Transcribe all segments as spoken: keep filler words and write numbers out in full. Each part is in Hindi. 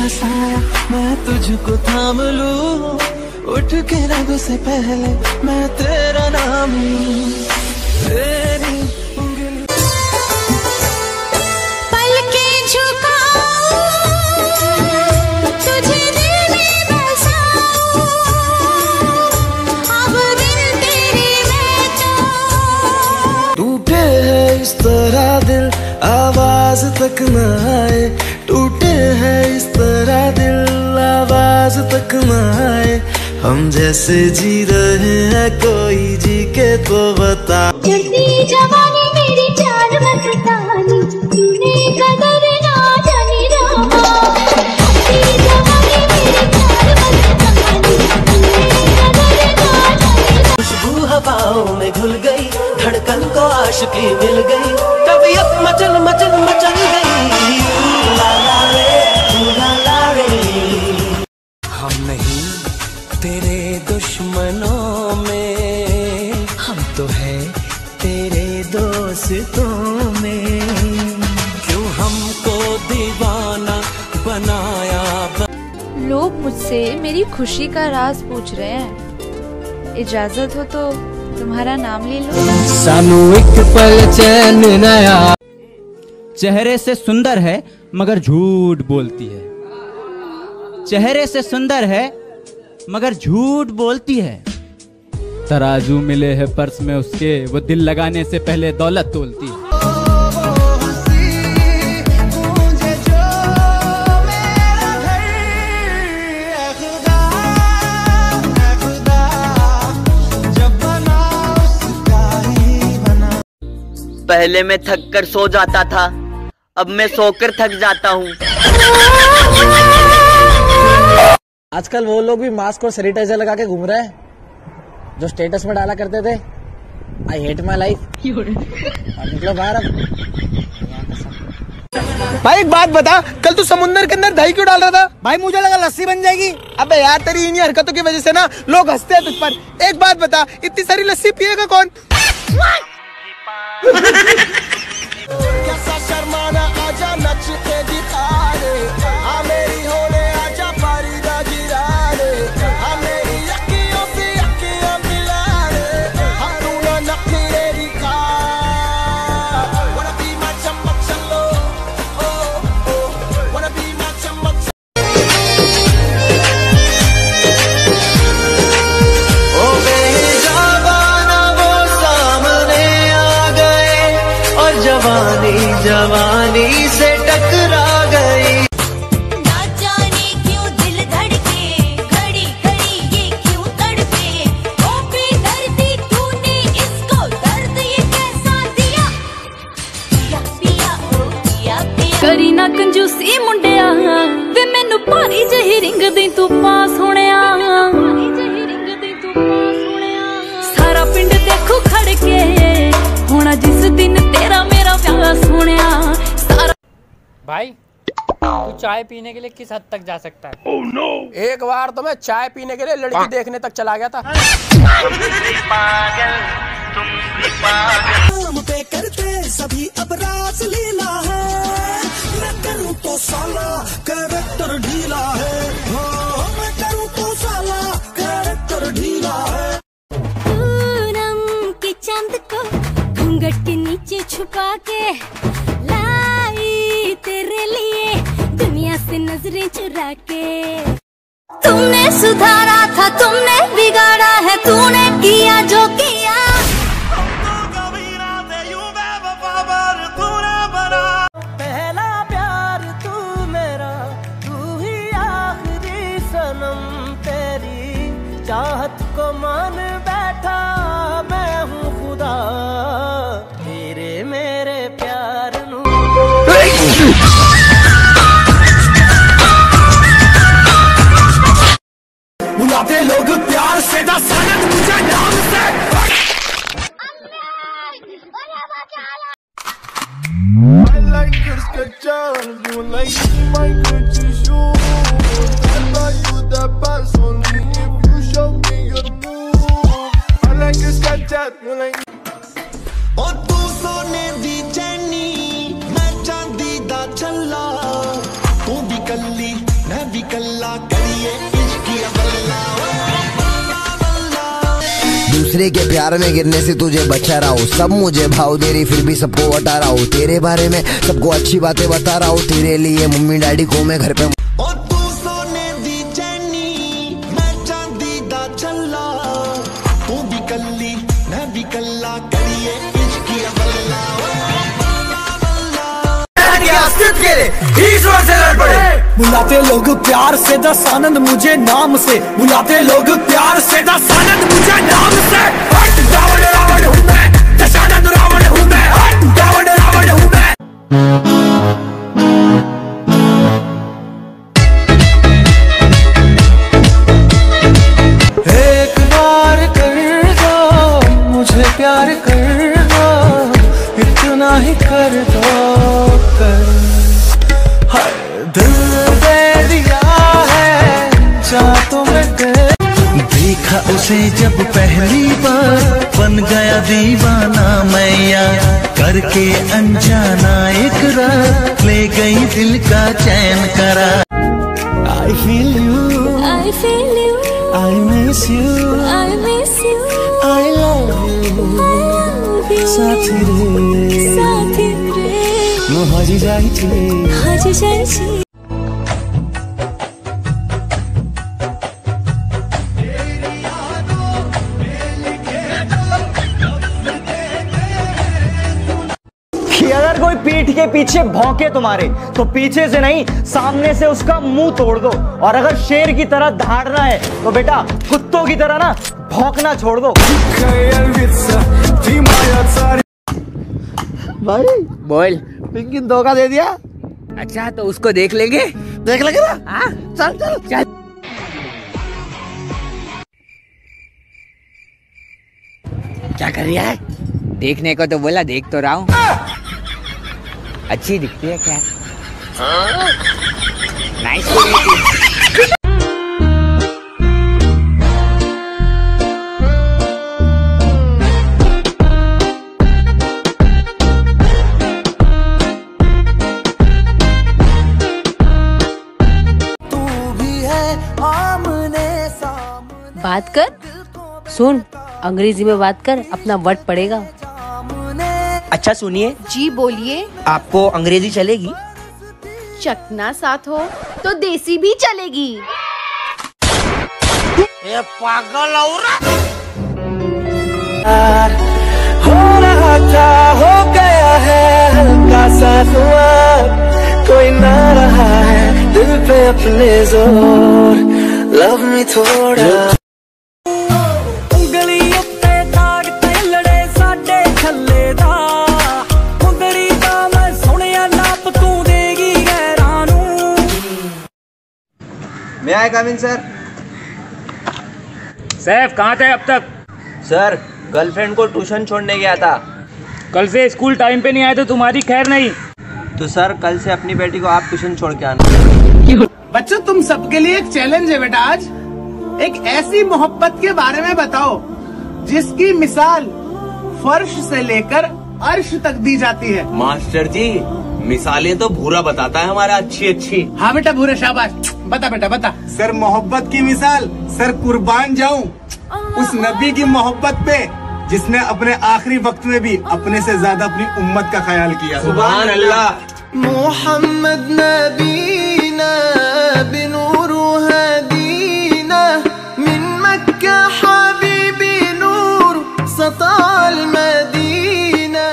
तेरा साया मैं तुझको थाम लूं, उठ के रंग से पहले मैं तेरा नाम लूं। तेरी उंगली पलके झुकाऊं, तुझे दिल में बसाऊं, अब दिल तेरे में तो टूटे है इस तरह दिल आवाज तक न आए, टूटे हैं इस तरह दिल आवाज तक न आए, हम जैसे जी रहे हैं कोई जी के तो बता। चढ़ती जवानी मेरी जान मस्तानी, तूने कदर ना जानी रहा। चढ़ती जवानी मेरी जान मस्तानी, तूने कदर ना जानी रहा। खुशबू हवाओं में घुल गई, धड़कन को आशिकी मिल गई, तबीयत मचल मचल मचल गई। ला ला रे, ला ला रे। हम नहीं तेरे दुश्मनों में, हम तो है तेरे दोस्तों में, क्यों हमको दीवाना बनाया। लोग मुझसे मेरी खुशी का राज पूछ रहे हैं, इजाजत हो तो तुम्हारा नाम ले लो। सानू एक पल चैन नया। चेहरे से सुंदर है मगर झूठ बोलती है, चेहरे से सुंदर है मगर झूठ बोलती है। तराजू मिले है पर्स में उसके, वो दिल लगाने से पहले दौलत तोलती है। पहले मैं थक कर सो जाता था, अब मैं सोकर थक जाता हूँ। आजकल वो लोग भी मास्क और सैनिटाइजर लगा के घूम रहे हैं जो स्टेटस में डाला करते थे, आई हेट माई लाइफ। निकलो बाहर अब। भाई एक बात बता, कल तू समुद्र के अंदर दही क्यों डाल रहा था? भाई मुझे लगा लस्सी बन जाएगी। अबे यार तेरी इन्हीं हरकतों की वजह से ना लोग हंसते हैं तुझ पर। एक बात बता, इतनी सारी लस्सी पिएगा कौन? कैसा शर्माना, आजा नच के दिखा दे, आ मेरी होले आजा फारिदा गिराने, आ मेरी अखियों से अखियां मिला दे, हम तू ना नखरे दिखा। Wanna be my चम्मच चलो, oh oh, wanna be my चम्मच। ओ बेजाबाना वो सामने आ गए, और जवानी जवानी से टकरा गई। ना जाने क्यों दिल धड़के, घड़ी घड़ी ये क्यों तड़पे, ओ बेदर्दी तूने इसको दर्द ये कैसा दिया, पिया पिया ओ पिया पिया। करी ना कंजूसी मुंडिया, वे मैनू भारी जही रिंग दी तू पास होणिया, सारा पिंड देखू खड़के, होना जिस दिन तेरा मेरा प्यार सोनिया। सारा भाई तू चाय पीने के लिए किस हद तक जा सकता है? oh, no. एक बार तो मैं चाय पीने के लिए लड़की देखने तक चला गया था। तुम पे करते सभी अब रास लीला है, मैं करूँ तो साला कैरेक्टर ढीला है, हाँ मैं करूँ तो साला कैरेक्टर ढीला है। पूनम के चांद को घूंघट के नीचे छुपा के लाई तेरे लिए दुनिया से नजरें चुरा के। तुमने सुधारा था, तुमने बिगाड़ा है, तूने किया जो किया। पहला प्यार तू मेरा, तू ही आखिरी सनम, तेरी चाहत को मान बैठा मैं हूँ खुदा, तेरे मेरे प्यार नू। बुलाते लोग प्यार से दस मुझे नाम से। I like your sketches, you like my Gucci shoes. I buy you the best only if you show me your move. I like your sketches, you like. ओ तू सोने दी चैनी, मैं चांदी दा छल्ला, तू भी कल्ली मैं दूसरे के प्यार में गिरने से तुझे बचा रहा हूँ। सब मुझे भाव दे रही फिर भी सबको बता रहा हूँ। तेरे बारे में सबको अच्छी बातें बता रहा हूँ। तेरे लिए मम्मी डैडी को मैं घर पे बुलाते लोग प्यार से दस आनंद मुझे नाम से, बुलाते लोग प्यार से दस आनंद मुझे नाम से। हट रावण रावण हूँ मैं, दशानंद रावण हूँ मैं, हट रावण रावण हूँ मैं। एक बार कर दो मुझे प्यार कर दो, इतना ही कर दो कर। दिल दे दिया है जा तो मैं देखा उसे जब पहली बार, बन गया दीवाना मैया करके अनजाना इकरार, ले गई दिल का चैन करार। I feel you, I feel you, I miss you, I miss you, I love you, I love you, साथी रे, साथी रे, मैं हाजी जाई छी, हाजी जाई छी। अगर कोई पीठ के पीछे भौंके तुम्हारे तो पीछे से नहीं सामने से उसका मुंह तोड़ दो। और अगर शेर की तरह दहाड़ना है तो बेटा कुत्तों की तरह ना भौंकना छोड़ दो। भाई बोल, पिंकी ने धोखा दे दिया। अच्छा तो उसको देख लेंगे, देख लेंगे ना। हाँ चल चल चल। क्या कर रही है? देखने को तो बोला, देख तो रहा हूँ। अच्छी दिखती है क्या? नाइस। बात कर, सुन अंग्रेजी में बात कर, अपना वर्ड पड़ेगा। अच्छा सुनिए। जी बोलिए। आपको अंग्रेजी चलेगी? चकना साथ हो तो देसी भी चलेगी। ये पागल औरत। हो रहा था हो गया है हल्का सा हुआ, कोई ना रहा है दिल पे अपने जोर, लव मी थोड़ा। मैं आए कमिंग सर। सैफ कहाँ थे अब तक? सर गर्लफ्रेंड को ट्यूशन छोड़ने गया था। कल से स्कूल टाइम पे नहीं आए तो तुम्हारी खैर नहीं। तो सर कल से अपनी बेटी को आप ट्यूशन छोड़ के आना। बच्चों तुम सबके लिए एक चैलेंज है बेटा। आज एक ऐसी मोहब्बत के बारे में बताओ जिसकी मिसाल फर्श से लेकर अर्श तक दी जाती है। मास्टर जी मिसालें तो भूरा बताता है हमारा, अच्छी अच्छी। हाँ बेटा भूरे, शाबाश। बता बेटा बता। सर मोहब्बत की मिसाल, सर कुर्बान जाऊं उस नबी की मोहब्बत पे जिसने अपने आखिरी वक्त में भी अपने से ज्यादा अपनी उम्मत का ख्याल किया। सुभान अल्लाह। मोहम्मद नबीना बिनूर हदीना मिन मक्का हबीबी नूर सताल मदीना।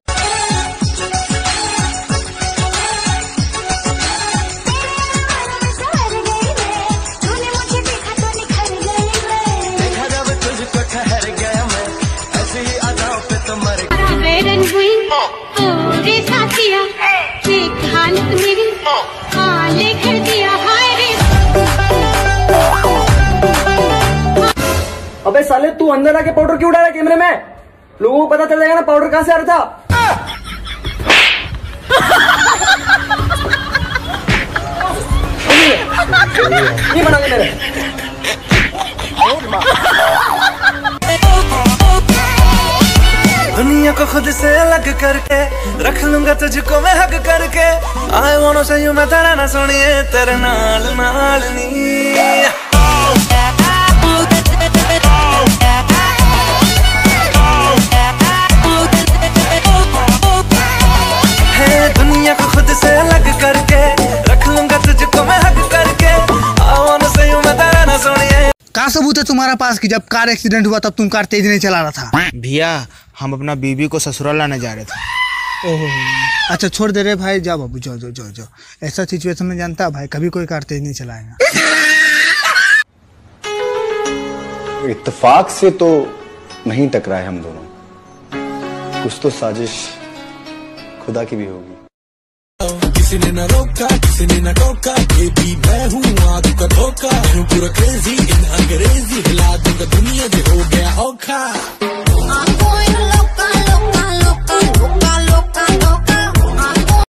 अबे साले तू अंदर आके पाउडर क्यों डाला कैमरे में? लोगों को पता चल जाएगा ना पाउडर कहाँ से आ रहा था। नहीं बनाओगे मेरे। दुनिया को खुद से अलग करके रख लूंगा तुझको मैं हक करके। I want to say you मैं तेरा ना सुनिए तेरे नाल नाल नी। सबूत है तुम्हारा पास कि जब कार एक्सीडेंट हुआ तब तुम कार तेज नहीं चला रहा था? भैया हम अपना बीबी को ससुराल लाने जा रहे थे। ओहो, अच्छा छोड़ दे रहे भाई, जाओ बाबू जाओ जाओ जाओ जाओ। ऐसा सिचुएशन में जानता भाई कभी कोई कार तेज नहीं चलाएगा। इत्तेफाक से तो नहीं टकराए हम दोनों, कुछ तो साजिश खुदा की भी होगी। किसी ने न रोका, किसी ने न टोका, बेबी मैं हूँ आग का धोखा, मैं पूरा क्रेजी इन अंग्रेजी, हिला दूंगा दुनिया जो हो गया औखा।